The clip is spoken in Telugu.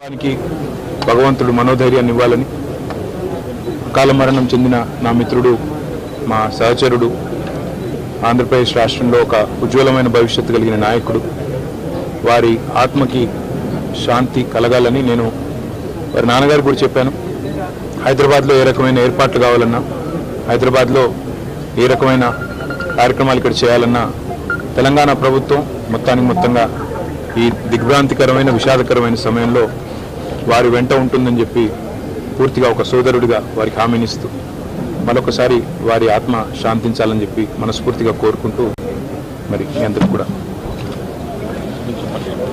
దానికి భగవంతుడు మనోధైర్యాన్ని ఇవ్వాలని అకాల మరణం చెందిన నా మిత్రుడు మా సహచరుడు ఆంధ్రప్రదేశ్ రాష్ట్రంలో ఒక ఉజ్వలమైన భవిష్యత్తు కలిగిన నాయకుడు వారి ఆత్మకి శాంతి కలగాలని నేను వారి నాన్నగారికి కూడా చెప్పాను. హైదరాబాద్లో ఏ రకమైన ఏర్పాట్లు కావాలన్నా, హైదరాబాద్లో ఏ రకమైన కార్యక్రమాలు ఇక్కడ చేయాలన్నా తెలంగాణ ప్రభుత్వం మొత్తంగా ఈ దిగ్భ్రాంతికరమైన విషాదకరమైన సమయంలో వారి వెంట ఉంటుందని చెప్పి పూర్తిగా ఒక సోదరుడిగా వారికి హామీనిస్తూ మరొకసారి వారి ఆత్మ శాంతించాలని చెప్పి మనస్ఫూర్తిగా కోరుకుంటూ మరి మీ అందరికీ కూడా